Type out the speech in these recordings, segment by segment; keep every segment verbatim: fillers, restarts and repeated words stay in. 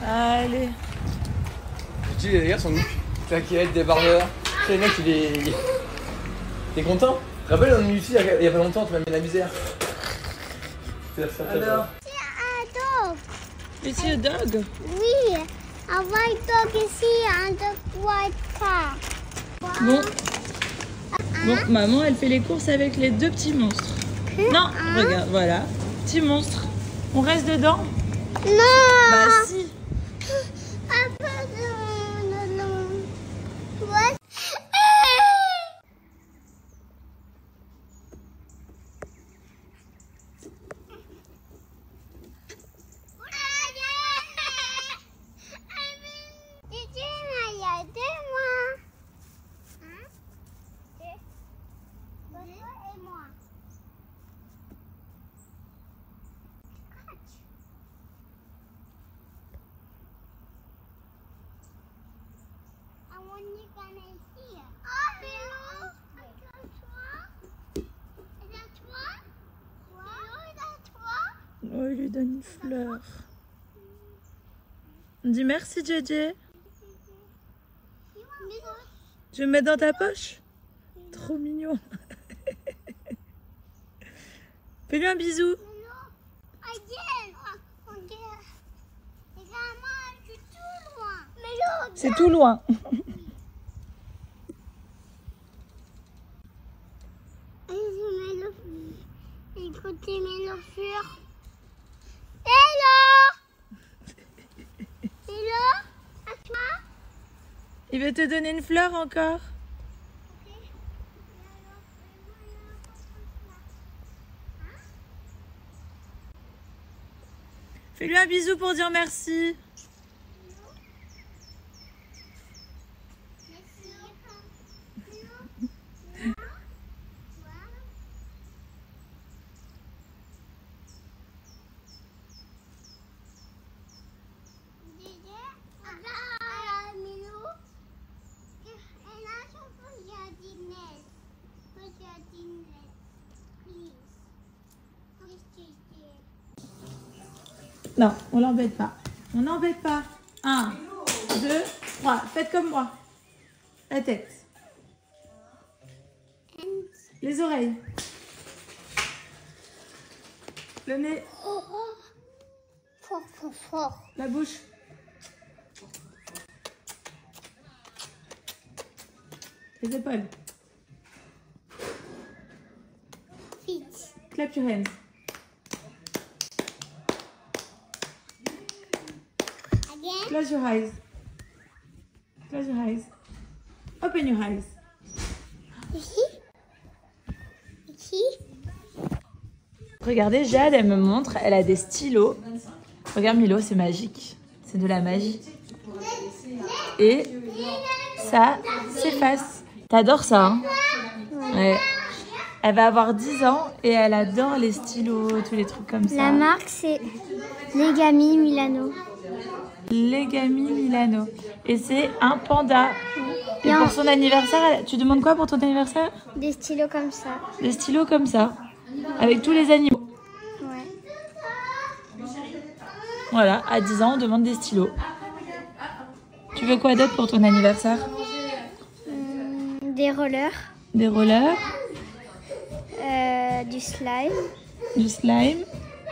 Allez. Tu sais, les gars sont claquettes, débardeurs. Tu sais, les mecs, il est. T'es content? Tu te rappelles, on est ici il y a pas longtemps, tu m'as mis la misère. Alors. You see a dog? Oui, un white dog ici, un dog white car. Bon. Bon, maman, elle fait les courses avec les deux petits monstres. Non, regarde, voilà. Petit monstre. On reste dedans? Non. Bah si. Un peu de... non, non. Ouais. Oh, il lui donne une fleur. On dit merci, J J. Je mets dans ta poche. Trop mignon. Fais-lui un bisou. C'est tout loin. Écoutez mes loffures. Hello. Hello. À toi. Il veut te donner une fleur encore. Fais-lui un bisou pour dire merci. Non, on l'embête pas. On n'embête pas. Un, deux, trois. Faites comme moi. La tête. Les oreilles. Le nez. Fort, fort, fort. La bouche. Les épaules. Vite. Clap your hands. Again. Close your eyes. Close your eyes. Open your eyes. Ici. Ici. Regardez, Jade, elle me montre, elle a des stylos. Regarde Milo, c'est magique. C'est de la magie. Et ça s'efface. T'adores ça, hein? Ouais. Elle va avoir dix ans et elle adore les stylos, tous les trucs comme ça. La marque, c'est Legami Milano. Legami Milano. Et c'est un panda. Et Et pour en- son anniversaire, elle- tu demandes quoi pour ton anniversaire? Des stylos comme ça. Des stylos comme ça, avec tous les animaux. Ouais. Voilà, à dix ans, on demande des stylos. Tu veux quoi d'autre pour ton anniversaire? Hum, des rollers. Des rollers, euh, du slime. du slime,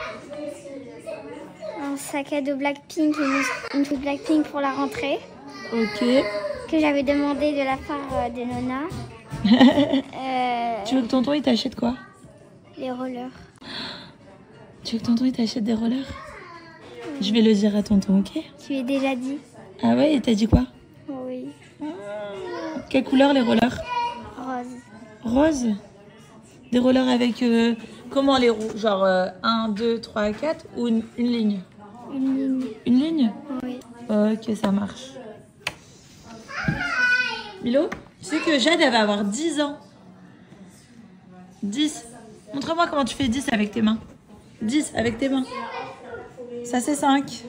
Un sac à dos Blackpink et une, une fille Blackpink pour la rentrée. ok. Que j'avais demandé de la part euh, des nonas. euh, Tu veux que tonton il t'achète quoi? les rollers. Tu veux que tonton il t'achète des rollers? Je vais le dire à tonton, ok? Tu l'as déjà dit? Ah ouais, il t'a dit quoi? Oui. Quelle couleur les rollers? Rose. Rose? Des rollers avec euh, comment les roues? Genre un, deux, trois, quatre ou une, une ligne? Une ligne. Une ligne? Oui. Ok, ça marche. Milo, tu sais que Jade, elle va avoir dix ans. dix. Montre-moi comment tu fais dix avec tes mains. dix avec tes mains. Ça, c'est cinq.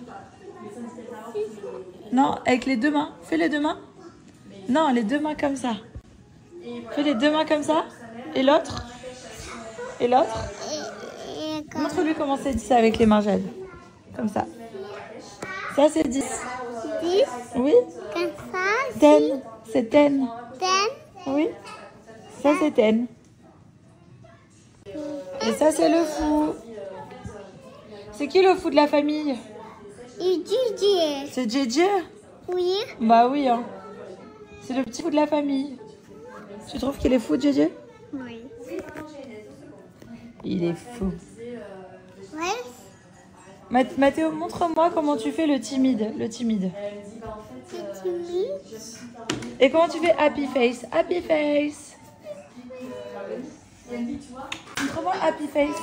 Non, avec les deux mains. Fais les deux mains. Non, les deux mains comme ça. Fais les deux mains comme ça. Et l'autre. Et l'autre. Et, et comme... Montre-lui comment c'est dix avec les mains, Jade. Comme ça. Ça, c'est dix. dix. Oui. Comme ça. Ten. C'est ten. ten. Oui. Ça, c'est ten. Et ça, c'est le fou. C'est qui le fou de la famille? Et Didier. C'est J J? Oui. Bah oui, hein. C'est le petit fou de la famille. Tu trouves qu'il est fou, J J? Oui. Il est fou. Ouais. Math- Mathéo, montre-moi comment tu fais le timide. Le timide. C'est timide. Et comment tu fais happy face? Happy face. Montre-moi happy face.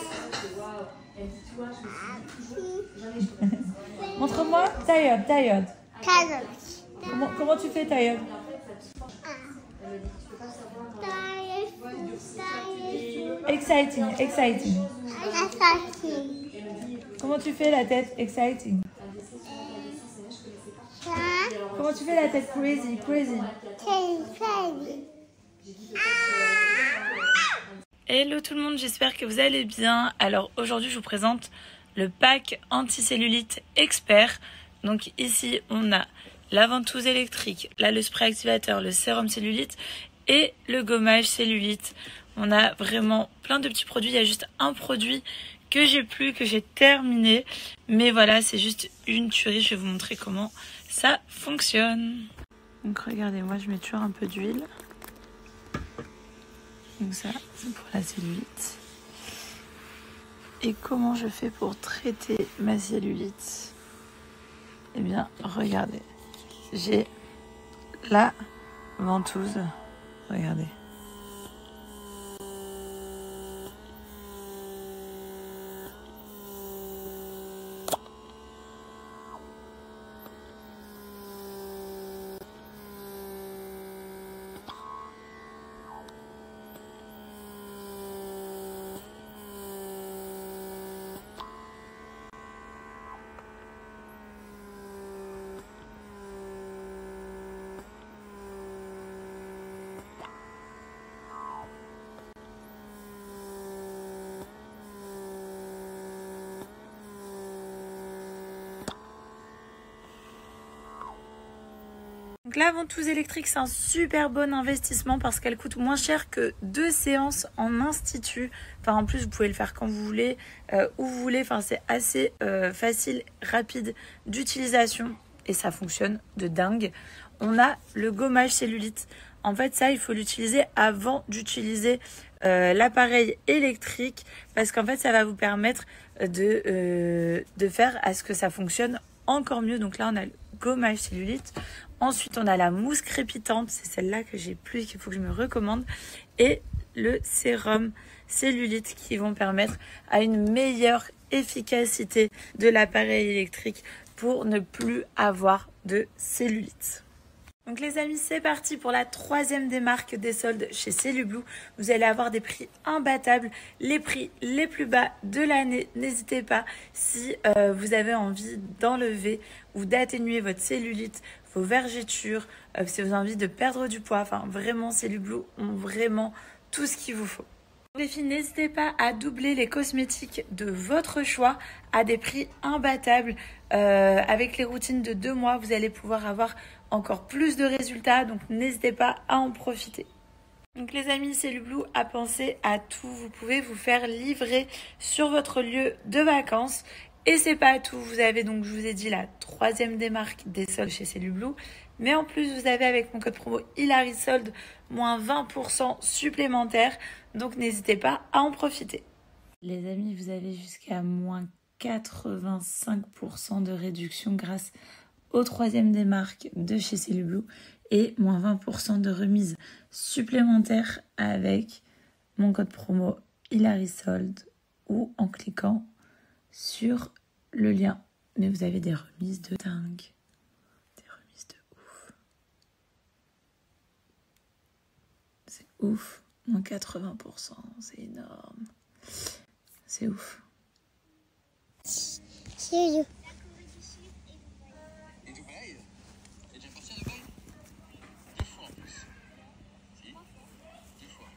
Montre-moi tired, tired. Tired. Comment, comment tu fais tired? Tired. Tired. Exciting, exciting. Assassin. Comment tu fais la tête exciting? Ça. Comment tu fais la tête crazy, crazy? C'est crazy. Hello tout le monde, j'espère que vous allez bien. Alors aujourd'hui je vous présente le pack anticellulite expert. Donc ici on a la ventouse électrique, là le spray activateur, le sérum cellulite et le gommage cellulite. On a vraiment plein de petits produits, il y a juste un produit que j'ai plus, que j'ai terminé. Mais voilà, c'est juste une tuerie, je vais vous montrer comment ça fonctionne. Donc regardez, moi je mets toujours un peu d'huile. Donc ça, c'est pour la cellulite. Et comment je fais pour traiter ma cellulite? Eh bien, regardez. J'ai la ventouse. Regardez. Donc la ventouse électrique, c'est un super bon investissement parce qu'elle coûte moins cher que deux séances en institut. Enfin, en plus, vous pouvez le faire quand vous voulez, euh, où vous voulez. Enfin, c'est assez euh, facile, rapide d'utilisation et ça fonctionne de dingue. On a le gommage cellulite. En fait, ça, il faut l'utiliser avant d'utiliser euh, l'appareil électrique parce qu'en fait, ça va vous permettre de, euh, de faire à ce que ça fonctionne encore mieux. Donc là, on a le gommage cellulite. Ensuite, on a la mousse crépitante, c'est celle-là que j'ai plus, qu'il faut que je me recommande. Et le sérum cellulite qui vont permettre à une meilleure efficacité de l'appareil électrique pour ne plus avoir de cellulite. Donc les amis, c'est parti pour la troisième des marques des soldes chez Cellublue. Vous allez avoir des prix imbattables, les prix les plus bas de l'année. N'hésitez pas si euh, vous avez envie d'enlever ou d'atténuer votre cellulite, vos vergetures, euh, si vous avez envie de perdre du poids. Enfin vraiment, Cellublue ont vraiment tout ce qu'il vous faut. Les filles, n'hésitez pas à doubler les cosmétiques de votre choix à des prix imbattables. Euh, avec les routines de deux mois, vous allez pouvoir avoir encore plus de résultats, donc n'hésitez pas à en profiter. Donc les amis, Cellublue a pensé à tout. Vous pouvez vous faire livrer sur votre lieu de vacances. Et c'est pas tout, vous avez donc, je vous ai dit, la troisième des marques des soldes chez Cellublue. Mais en plus, vous avez avec mon code promo HilarySold moins vingt pour cent supplémentaire. Donc n'hésitez pas à en profiter. Les amis, vous avez jusqu'à moins quatre-vingt-cinq pour cent de réduction grâce au troisième des marques de chez Cellublue et moins vingt pour cent de remise supplémentaire avec mon code promo HilarySold ou en cliquant sur le lien. Mais vous avez des remises de dingue. Des remises de ouf. C'est ouf. Moins quatre-vingts pour cent. C'est énorme. C'est ouf. Sérieux. Et Dubaï? T'es déjà parti à Dubaï? Deux fois en plus. Si? Deux fois.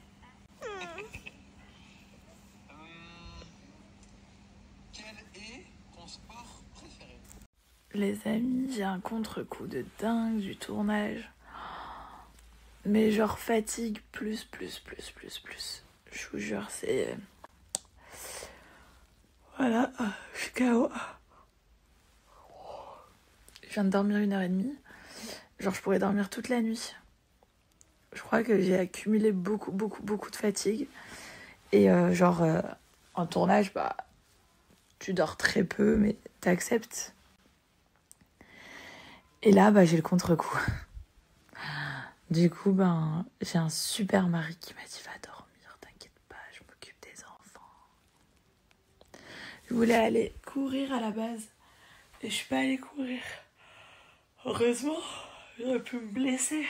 euh, quel est ton sport préféré? Les amis, j'ai un contre-coup de dingue du tournage. Mais genre fatigue plus, plus, plus, plus, plus. Je vous jure, c'est... Voilà, je suis K O. Je viens de dormir une heure et demie. Genre, je pourrais dormir toute la nuit. Je crois que j'ai accumulé beaucoup, beaucoup, beaucoup de fatigue. Et euh, genre, euh, en tournage, bah, tu dors très peu, mais t'acceptes. Et là, bah, j'ai le contre-coup. Du coup, ben, j'ai un super mari qui m'a dit « Va dormir, t'inquiète pas, je m'occupe des enfants. » Je voulais aller courir à la base. Et je suis pas allée courir. Heureusement, j'aurais pu me blesser.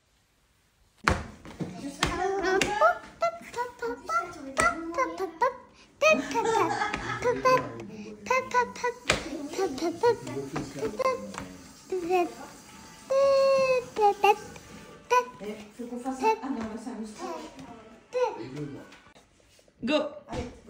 Go. Allez, go.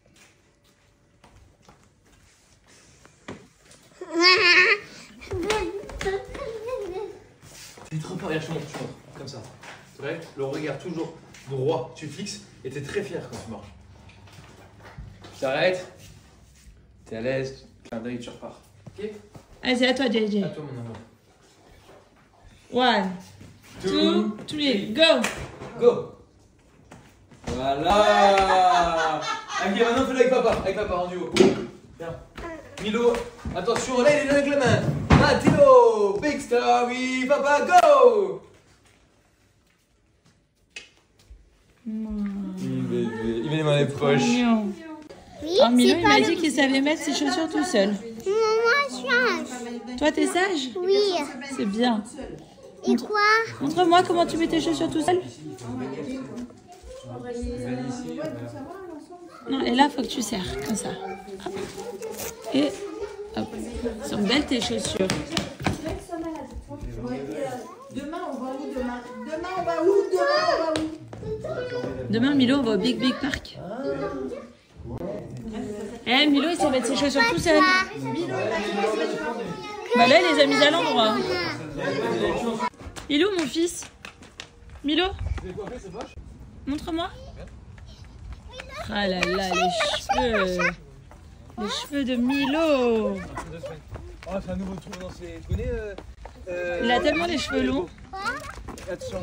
Tu te repars, regarde, je te montre, je te montre, comme ça. C'est vrai, le regard toujours droit, tu fixes et t'es très fier quand tu marches. Tu t'arrêtes, t'es à l'aise, clin d'œil, tu repars. Ok? Allez, c'est à toi, J J. À toi, mon amour. One, two, three, go. Go. Voilà. Ok, maintenant fais-le avec papa, avec papa en duo. Viens. Milo, attention, là il est là avec la main. Matteo, big story, papa, go. Mmh. Bébé, il met les mains les poches. Mignon. Oui, Oh, Milo, c'est il pas m'a le- dit qu'il savait mettre ses chaussures tout seul. Moi, change. Toi, t'es sage? Oui. C'est bien. Et quoi? Montre-moi comment tu mets tes chaussures tout seul. Non, et là, faut que tu serres, comme ça. Hop. Et hop. Ils sont belles tes chaussures. Demain, on va où demain? Demain, on va où? Demain, on va où? Demain, Milo, on va au Big Big Park. Eh, Milo, il sait mettre ses chaussures tout seul. Bah là, il les a mises à l'endroit. Il est où, mon fils? Milo? Montre-moi. Ah là là, les cheveux. Les cheveux de Milo. Oh, c'est un nouveau truc dans ses. Tu connais euh, euh, Il a tellement les cheveux longs. Attention,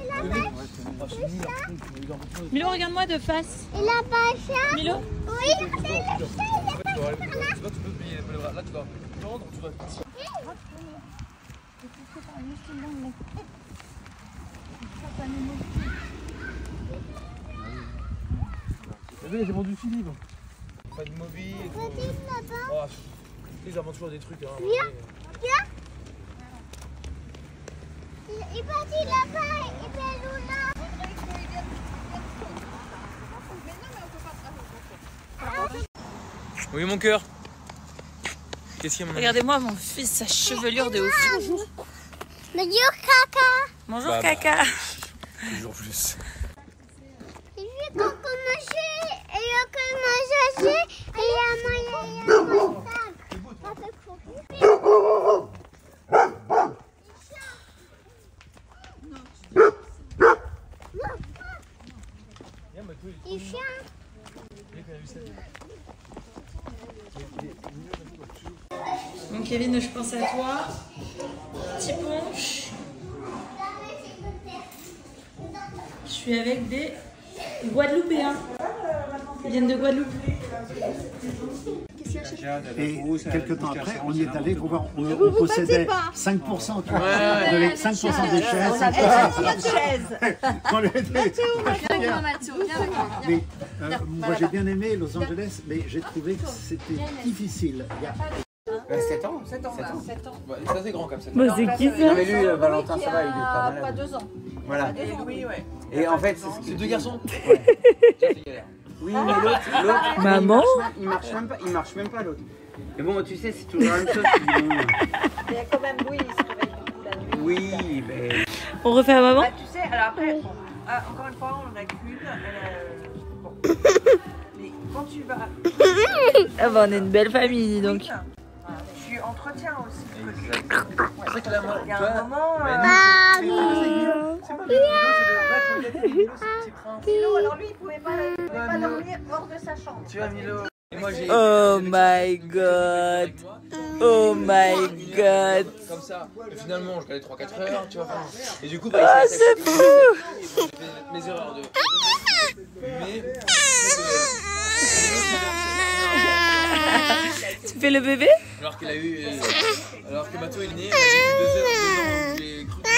Milo, regarde-moi de face. Il a pas ça? Milo? Oui, c'est le chat, il a pas Là, tu peux plier le bras. Là, tu dois tendre, tu dois. T'as vu, j'ai vendu Philippe. Pas de mobile. Oh, ils inventent toujours des trucs. Hein, Viens, viens. Il est parti là-bas, il fait Luna. Oui, mon cœur. Qu'est-ce qu'il y a, mon ami? Regardez-moi mon fils, sa chevelure de ouf. Bonjour, caca. Bonjour, Bah, bah. caca. Toujours plus. Je vais commencer, et il a commencé, et il a mangé, il a mangé. Ça fait courir. Il chante. Bon, Kevin, je pense à toi. Petit punch. Je suis avec des Guadeloupéens. Ils viennent de Guadeloupe. Et quelques temps après, on y est allé, on, on, on possédait cinq pour cent, tu vois. On avait cinq pour cent des chaises. cinq pour cent. On était- Mais, euh, moi j'ai bien aimé Los Angeles, mais j'ai trouvé que c'était difficile. Il y a- sept ans, sept ans, sept ans. Ouais, ça, c'est grand comme ça. Bon, c'est qui Non ça? mais lui, euh, Valentin, ça va, il est pas malade. Pas deux ans. Voilà. Et Louis, ouais. Et en fait, c'est ce C'est que... deux garçons? Ouais. Ça, c'est galère. Oui, mais l'autre, l'autre, Maman? il marche même pas, il marche même pas l'autre. Mais bon, tu sais, c'est toujours la même chose. tu dis, bon, Il y a quand même Louis, il se réveille beaucoup la nuit. oui, mais... On refait à maman? Bah, tu sais, alors après, bon, ah, encore une fois, on en a qu'une. Elle, euh, bon. Mais quand tu vas. Ah bah, on est une belle famille, dis donc. Voilà, tu entretiens aussi. C'est vrai que là, moi, Il y a toi, un moment. mais euh, nous, c'est- mais c'est pas Milo, c'est le vrai projet de Milo, c'est le petit prince. Milo, alors lui, il pouvait pas, il pouvait pas dormir hors de sa chambre. Tu vois, Milo. Et moi, j'ai. Oh my god. Oh my god. Comme ça, et finalement, je regardais trois quatre heures, tu vois. Et du coup, bah, Ah, il s'est c'est attaché. J'ai fait mes erreurs de. Mais. Tu fais le bébé? Alors qu'il a eu. Alors que Mathieu est né, il a vécu deux heures, deux ans où j'ai cru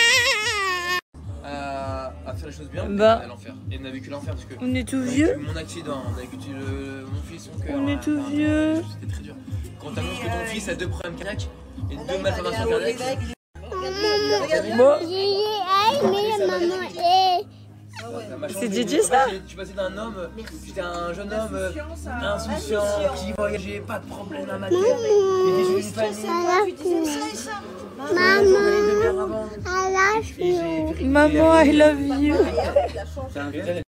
à, à faire les choses bien, mais Bah. à l'enfer. Et on a vécu l'enfer parce que. On est tout on a vécu vieux. mon accident, on a vécu le, mon fils, son cœur. On est hein, tout enfin, vieux. C'était très dur. Quand t'annonces que ton fils a deux problèmes cardiaques et deux malformations cardiaques. Bon. J'ai aimé maman et C'est Gigi, ça? Je suis passé d'un homme, j'étais un jeune homme euh, insouciant, qui voyageait, pas de problème à ma tête. Il était une famille. maman, à la Et j'ai- Maman, I love you. C'est un vrai